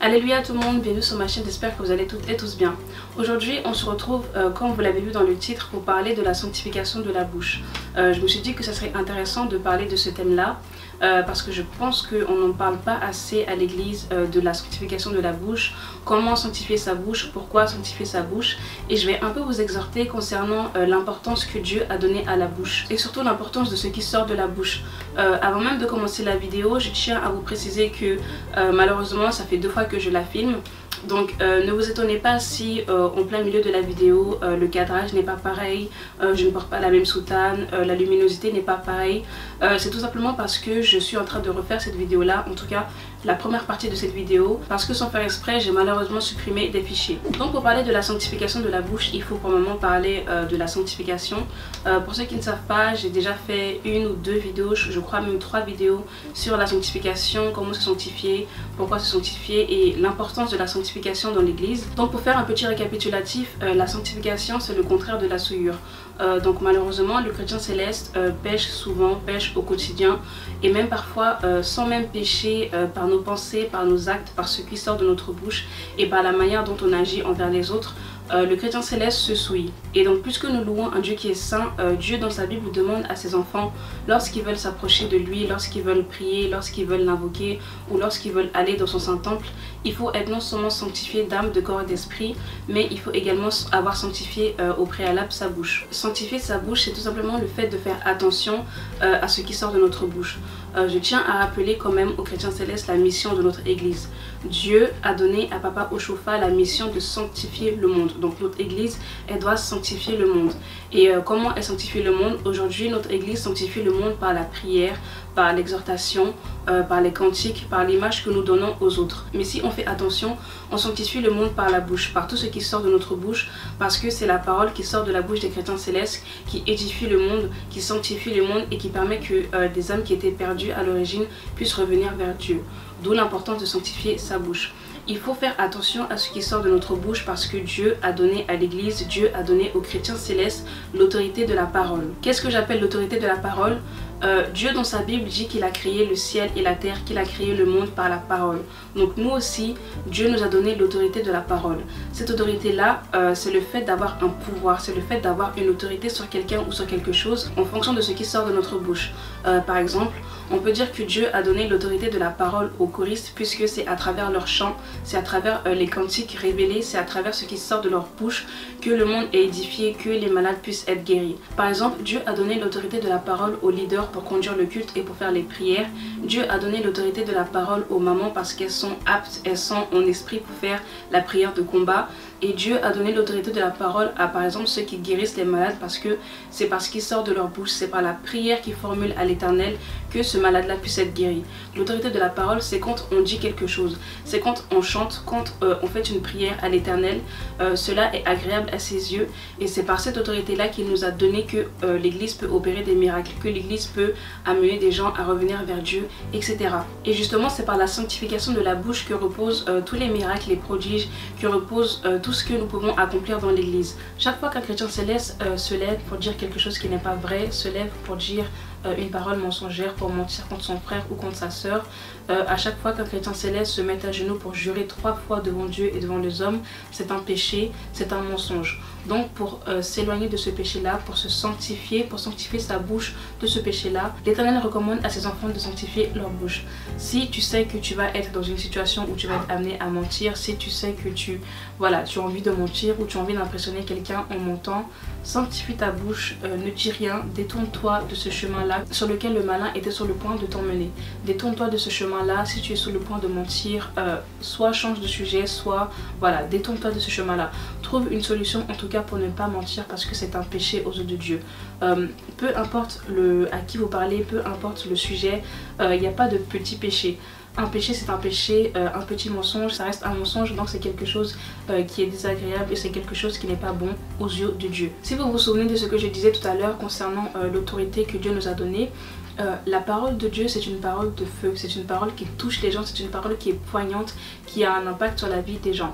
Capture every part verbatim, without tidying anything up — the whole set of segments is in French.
Alléluia tout le monde, bienvenue sur ma chaîne, j'espère que vous allez toutes et tous bien. Aujourd'hui on se retrouve, euh, comme vous l'avez vu dans le titre, pour parler de la sanctification de la bouche. Euh, je me suis dit que ça serait intéressant de parler de ce thème là, euh, parce que je pense qu'on n'en parle pas assez à l'église euh, de la sanctification de la bouche, comment sanctifier sa bouche, pourquoi sanctifier sa bouche, et je vais un peu vous exhorter concernant euh, l'importance que Dieu a donnée à la bouche, et surtout l'importance de ce qui sort de la bouche. Euh, avant même de commencer la vidéo, je tiens à vous préciser que euh, malheureusement ça fait deux fois que je la filme. Donc euh, ne vous étonnez pas si euh, en plein milieu de la vidéo euh, le cadrage n'est pas pareil, euh, je ne porte pas la même soutane, euh, la luminosité n'est pas pareille. Euh, c'est tout simplement parce que je suis en train de refaire cette vidéo là, en tout cas la première partie de cette vidéo, parce que sans faire exprès j'ai malheureusement supprimé des fichiers. Donc pour parler de la sanctification de la bouche, il faut pour le moment parler euh, de la sanctification. Euh, pour ceux qui ne savent pas, j'ai déjà fait une ou deux vidéos, je crois même trois vidéos sur la sanctification, comment se sanctifier, pourquoi se sanctifier et l'importance de la sanctification dans l'église. Donc pour faire un petit récapitulatif, euh, la sanctification c'est le contraire de la souillure. Euh, donc malheureusement le chrétien céleste euh, pêche souvent, pêche au quotidien et même parfois euh, sans même pécher euh, par nos pensées, par nos actes, par ce qui sort de notre bouche et par la manière dont on agit envers les autres. Euh, le chrétien céleste se souille. Et donc puisque nous louons un Dieu qui est saint, euh, Dieu dans sa Bible demande à ses enfants, lorsqu'ils veulent s'approcher de lui, lorsqu'ils veulent prier, lorsqu'ils veulent l'invoquer ou lorsqu'ils veulent aller dans son saint temple, il faut être non seulement sanctifié d'âme, de corps et d'esprit, mais il faut également avoir sanctifié euh, au préalable sa bouche. Sanctifier sa bouche, c'est tout simplement le fait de faire attention euh, à ce qui sort de notre bouche. Euh, je tiens à rappeler quand même aux chrétiens célestes la mission de notre église. Dieu a donné à Papa Oshofa la mission de sanctifier le monde. Donc notre église, elle doit sanctifier le monde. Et euh, comment elle sanctifie le monde? Aujourd'hui, notre église sanctifie le monde par la prière, par l'exhortation, euh, par les cantiques, par l'image que nous donnons aux autres. Mais si on fait attention, on sanctifie le monde par la bouche, par tout ce qui sort de notre bouche, parce que c'est la parole qui sort de la bouche des chrétiens célestes qui édifie le monde, qui sanctifie le monde et qui permet que euh, des âmes qui étaient perdues à l'origine puissent revenir vers Dieu. D'où l'importance de sanctifier sa bouche. Il faut faire attention à ce qui sort de notre bouche parce que Dieu a donné à l'église, Dieu a donné aux chrétiens célestes l'autorité de la parole. Qu'est-ce que j'appelle l'autorité de la parole? Euh, Dieu dans sa Bible dit qu'il a créé le ciel et la terre, qu'il a créé le monde par la parole. Donc nous aussi, Dieu nous a donné l'autorité de la parole. Cette autorité-là, euh, c'est le fait d'avoir un pouvoir, c'est le fait d'avoir une autorité sur quelqu'un ou sur quelque chose en fonction de ce qui sort de notre bouche. Euh, par exemple, on peut dire que Dieu a donné l'autorité de la parole aux choristes puisque c'est à travers leurs chants, c'est à travers euh, les cantiques révélés, c'est à travers ce qui sort de leur bouche que le monde est édifié, que les malades puissent être guéris. Par exemple, Dieu a donné l'autorité de la parole aux leaders pour conduire le culte et pour faire les prières. Dieu a donné l'autorité de la parole aux mamans parce qu'elles sont aptes, elles sont en esprit pour faire la prière de combat. Et Dieu a donné l'autorité de la parole à par exemple ceux qui guérissent les malades parce que c'est parce qu'ils sortent de leur bouche, c'est par la prière qu'ils formulent à l'Éternel que ce malade-là puisse être guéri. L'autorité de la parole, c'est quand on dit quelque chose, c'est quand on chante, quand euh, on fait une prière à l'Éternel, euh, cela est agréable à ses yeux et c'est par cette autorité-là qu'il nous a donné que euh, l'Église peut opérer des miracles, que l'Église peut amener des gens à revenir vers Dieu, et cetera. Et justement, c'est par la sanctification de la bouche que reposent euh, tous les miracles, les prodiges, que reposent euh, tout ce que nous pouvons accomplir dans l'église. Chaque fois qu'un chrétien céleste euh, se lève pour dire quelque chose qui n'est pas vrai, se lève pour dire euh, une parole mensongère, pour mentir contre son frère ou contre sa sœur, euh, à chaque fois qu'un chrétien céleste se met à genoux pour jurer trois fois devant Dieu et devant les hommes, c'est un péché, c'est un mensonge. Donc pour euh, s'éloigner de ce péché-là, pour se sanctifier, pour sanctifier sa bouche de ce péché-là, l'Éternel recommande à ses enfants de sanctifier leur bouche. Si tu sais que tu vas être dans une situation où tu vas être amené à mentir, si tu sais que tu, voilà, tu as envie de mentir ou tu as envie d'impressionner quelqu'un en mentant, sanctifie ta bouche, euh, ne dis rien, détourne-toi de ce chemin-là sur lequel le malin était sur le point de t'emmener. Détourne-toi de ce chemin-là si tu es sur le point de mentir, euh, soit change de sujet, soit voilà, détourne-toi de ce chemin-là. Trouve une solution en tout cas pour ne pas mentir parce que c'est un péché aux yeux de Dieu. Euh, peu importe le, à qui vous parlez, peu importe le sujet, il euh, n'y a pas de petit péché. Un péché c'est un péché, euh, un petit mensonge ça reste un mensonge, donc c'est quelque chose euh, qui est désagréable et c'est quelque chose qui n'est pas bon aux yeux de Dieu. Si vous vous souvenez de ce que je disais tout à l'heure concernant euh, l'autorité que Dieu nous a donnée, Euh, la parole de Dieu c'est une parole de feu, c'est une parole qui touche les gens, c'est une parole qui est poignante, qui a un impact sur la vie des gens.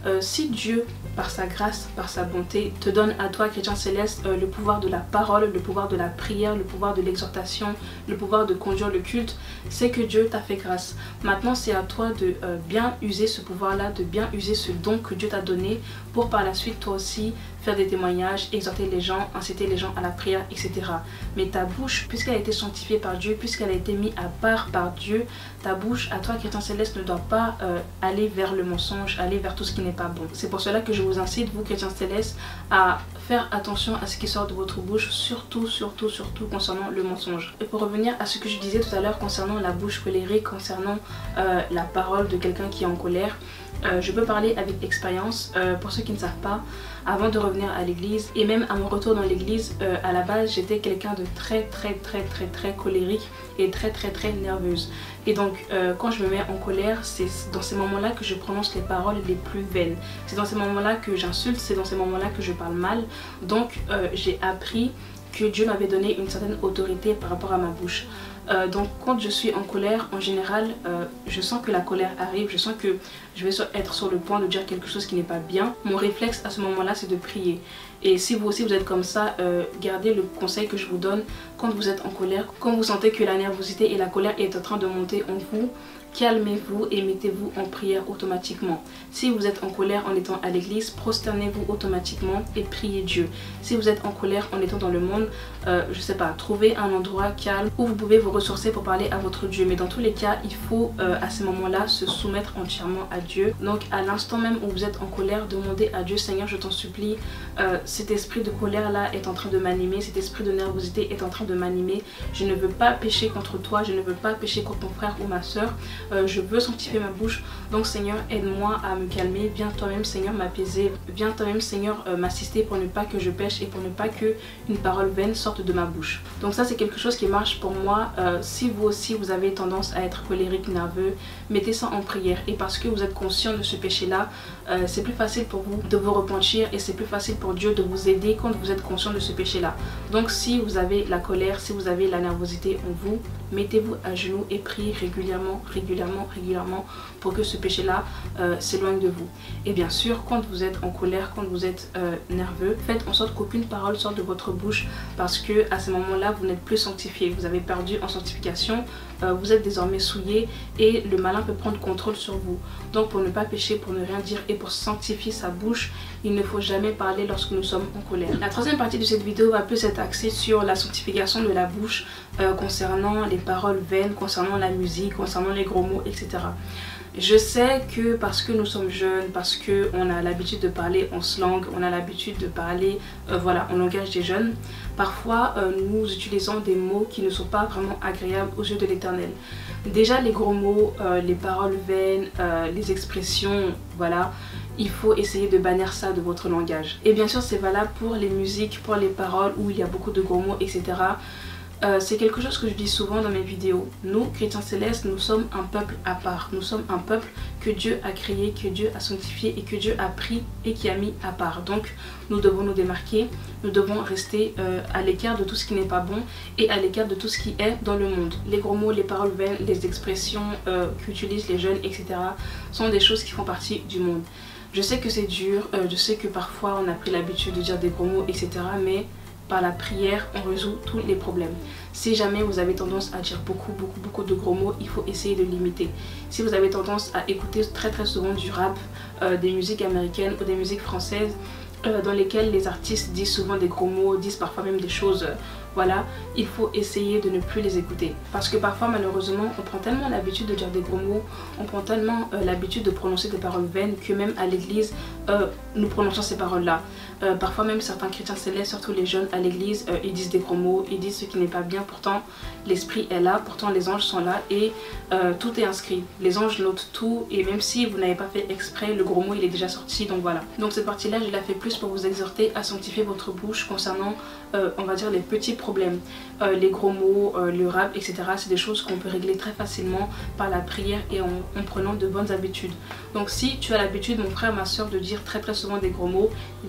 Euh, si Dieu, par sa grâce, par sa bonté, te donne à toi, chrétien céleste, euh, le pouvoir de la parole, le pouvoir de la prière, le pouvoir de l'exhortation, le pouvoir de conduire le culte, c'est que Dieu t'a fait grâce. Maintenant, c'est à toi de euh, bien user ce pouvoir-là, de bien user ce don que Dieu t'a donné pour par la suite, toi aussi, faire des témoignages, exhorter les gens, inciter les gens à la prière, et cetera. Mais ta bouche, puisqu'elle a été sanctifiée par Dieu, puisqu'elle a été mise à part par Dieu, ta bouche, à toi, chrétien céleste, ne doit pas euh, aller vers le mensonge, aller vers tout ce qui n'est pas bon. C'est pour cela que je vous incite, vous, chrétiens célestes, à faire attention à ce qui sort de votre bouche, surtout, surtout, surtout concernant le mensonge. Et pour revenir à ce que je disais tout à l'heure concernant la bouche colérique, concernant euh, la parole de quelqu'un qui est en colère, Euh, je peux parler avec expérience. Euh, pour ceux qui ne savent pas, avant de revenir à l'église et même à mon retour dans l'église, euh, à la base j'étais quelqu'un de très très très très très colérique et très très très nerveuse. Et donc euh, quand je me mets en colère, c'est dans ces moments là que je prononce les paroles les plus vaines, c'est dans ces moments là que j'insulte, c'est dans ces moments là que je parle mal. Donc euh, j'ai appris que Dieu m'avait donné une certaine autorité par rapport à ma bouche. Euh, donc quand je suis en colère, en général, euh, je sens que la colère arrive, je sens que je vais être sur le point de dire quelque chose qui n'est pas bien. Mon réflexe à ce moment-là, c'est de prier. Et si vous aussi vous êtes comme ça, euh, gardez le conseil que je vous donne quand vous êtes en colère, quand vous sentez que la nervosité et la colère est en train de monter en vous, calmez-vous et mettez-vous en prière automatiquement. Si vous êtes en colère en étant à l'église, prosternez-vous automatiquement et priez Dieu. Si vous êtes en colère en étant dans le monde, euh, je sais pas, trouvez un endroit calme où vous pouvez vous ressourcer pour parler à votre Dieu. Mais dans tous les cas, il faut euh, à ces moments-là se soumettre entièrement à Dieu. Donc à l'instant même où vous êtes en colère, demandez à Dieu, Seigneur, je t'en supplie, euh, cet esprit de colère-là est en train de m'animer, cet esprit de nervosité est en train de m'animer. Je ne veux pas pécher contre toi, je ne veux pas pécher contre mon frère ou ma soeur. Euh, je veux sanctifier ma bouche, donc Seigneur, aide-moi à me calmer. Viens toi-même, Seigneur, m'apaiser. Viens toi-même, Seigneur, euh, m'assister pour ne pas que je pêche et pour ne pas que une parole vaine sorte de ma bouche. Donc ça, c'est quelque chose qui marche pour moi. Euh, si vous aussi vous avez tendance à être colérique, nerveux, mettez ça en prière. Et parce que vous êtes conscient de ce péché-là, euh, c'est plus facile pour vous de vous repentir et c'est plus facile pour Dieu de vous aider quand vous êtes conscient de ce péché-là. Donc si vous avez la colère, si vous avez la nervosité en vous, mettez-vous à genoux et priez régulièrement, régulièrement, régulièrement pour que ce péché-là euh, s'éloigne de vous. Et bien sûr, quand vous êtes en colère, quand vous êtes euh, nerveux, faites en sorte qu'aucune parole sorte de votre bouche parce que à ce moment-là, vous n'êtes plus sanctifié. Vous avez perdu en sanctification, euh, vous êtes désormais souillé et le malin peut prendre contrôle sur vous. Donc pour ne pas pécher, pour ne rien dire et pour sanctifier sa bouche, il ne faut jamais parler lorsque nous sommes en colère. La troisième partie de cette vidéo va plus être axée sur la sanctification de la bouche euh, concernant les paroles vaines, concernant la musique, concernant les gros mots, et cetera. Je sais que parce que nous sommes jeunes, parce qu'on a l'habitude de parler en slang, on a l'habitude de parler euh, voilà, en langage des jeunes, parfois euh, nous utilisons des mots qui ne sont pas vraiment agréables aux yeux de l'Éternel. Déjà les gros mots, euh, les paroles vaines, euh, les expressions, voilà, il faut essayer de bannir ça de votre langage. Et bien sûr c'est valable pour les musiques, pour les paroles où il y a beaucoup de gros mots, et cetera. Euh, c'est quelque chose que je dis souvent dans mes vidéos. Nous, chrétiens célestes, nous sommes un peuple à part. Nous sommes un peuple que Dieu a créé, que Dieu a sanctifié et que Dieu a pris et qui a mis à part. Donc, nous devons nous démarquer, nous devons rester euh, à l'écart de tout ce qui n'est pas bon et à l'écart de tout ce qui est dans le monde. Les gros mots, les paroles vaines, les expressions euh, qu'utilisent les jeunes, et cetera sont des choses qui font partie du monde. Je sais que c'est dur, euh, je sais que parfois on a pris l'habitude de dire des gros mots, et cetera. Mais par la prière, on résout tous les problèmes. Si jamais vous avez tendance à dire beaucoup, beaucoup, beaucoup de gros mots, il faut essayer de limiter. Si vous avez tendance à écouter très très souvent du rap, euh, des musiques américaines ou des musiques françaises, euh, dans lesquelles les artistes disent souvent des gros mots, disent parfois même des choses... Euh, voilà, il faut essayer de ne plus les écouter. Parce que parfois, malheureusement, on prend tellement l'habitude de dire des gros mots, on prend tellement euh, l'habitude de prononcer des paroles vaines que même à l'église, euh, nous prononçons ces paroles-là. Euh, parfois même certains chrétiens célestes, surtout les jeunes à l'église, euh, ils disent des gros mots, ils disent ce qui n'est pas bien. Pourtant, l'esprit est là, pourtant les anges sont là et euh, tout est inscrit. Les anges notent tout et même si vous n'avez pas fait exprès, le gros mot il est déjà sorti, donc voilà. Donc cette partie-là, je la fais plus pour vous exhorter à sanctifier votre bouche concernant, euh, on va dire, les petits problèmes. Euh, les gros mots, euh, le rap, et cetera. C'est des choses qu'on peut régler très facilement par la prière et en, en prenant de bonnes habitudes. Donc si tu as l'habitude, mon frère, ma soeur, de dire très très souvent des gros mots, il faut essayer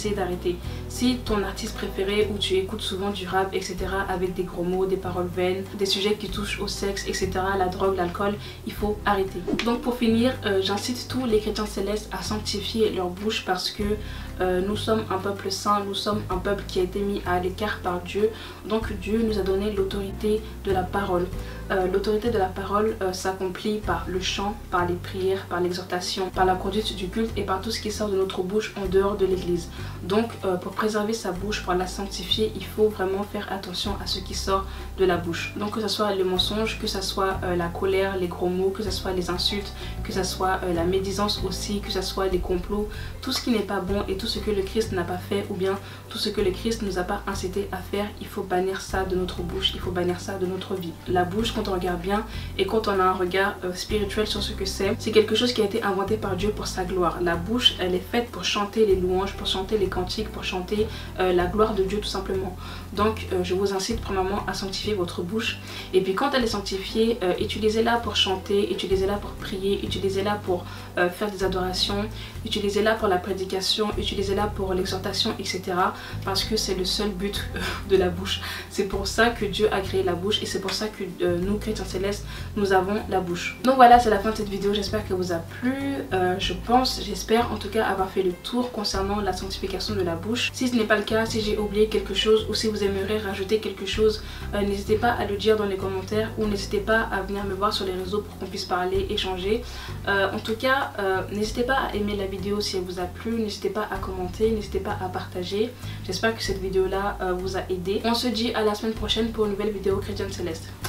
essayer d'arrêter. Si ton artiste préféré ou tu écoutes souvent du rap, et cetera avec des gros mots, des paroles vaines, des sujets qui touchent au sexe, et cetera, la drogue, l'alcool, il faut arrêter. Donc pour finir, euh, j'incite tous les chrétiens célestes à sanctifier leur bouche parce que euh, nous sommes un peuple saint, nous sommes un peuple qui a été mis à l'écart par Dieu. Donc Dieu nous a donné l'autorité de la parole. Euh, l'autorité de la parole euh, s'accomplit par le chant, par les prières, par l'exhortation, par la conduite du culte et par tout ce qui sort de notre bouche en dehors de l'église. Donc euh, pour préserver sa bouche, pour la sanctifier, il faut vraiment faire attention à ce qui sort de la bouche. Donc que ce soit le mensonge, que ce soit euh, la colère, les gros mots, que ce soit les insultes, que ce soit euh, la médisance aussi, que ce soit les complots, tout ce qui n'est pas bon et tout ce que le Christ n'a pas fait ou bien tout ce que le Christ ne nous a pas incité à faire, il faut bannir ça de notre bouche, il faut bannir ça de notre vie. La bouche, quand on regarde bien et quand on a un regard euh, spirituel sur ce que c'est, c'est quelque chose qui a été inventé par Dieu pour sa gloire. La bouche, elle est faite pour chanter les louanges, pour chanter les cantiques, pour chanter euh, la gloire de Dieu tout simplement. Donc euh, je vous incite premièrement à sanctifier votre bouche et puis quand elle est sanctifiée, euh, utilisez-la pour chanter, utilisez-la pour prier, utilisez-la pour euh, faire des adorations, utilisez-la pour la prédication, utilisez-la pour l'exhortation, et cetera. Parce que c'est le seul but euh, de la bouche. C'est pour ça que Dieu a créé la bouche et c'est pour ça que euh, nous chrétiens célestes, nous avons la bouche. Donc voilà, c'est la fin de cette vidéo, j'espère qu'elle vous a plu. Euh, je pense, j'espère en tout cas avoir fait le tour concernant la sanctification de la bouche. Si ce n'est pas le cas, si j'ai oublié quelque chose ou si vous aimeriez rajouter quelque chose, euh, n'hésitez pas à le dire dans les commentaires ou n'hésitez pas à venir me voir sur les réseaux pour qu'on puisse parler, échanger. Euh, en tout cas, euh, n'hésitez pas à aimer la vidéo si elle vous a plu, n'hésitez pas à commenter, n'hésitez pas à partager. J'espère que cette vidéo là euh, vous a aidé. On se dit à la semaine prochaine pour une nouvelle vidéo chrétienne céleste.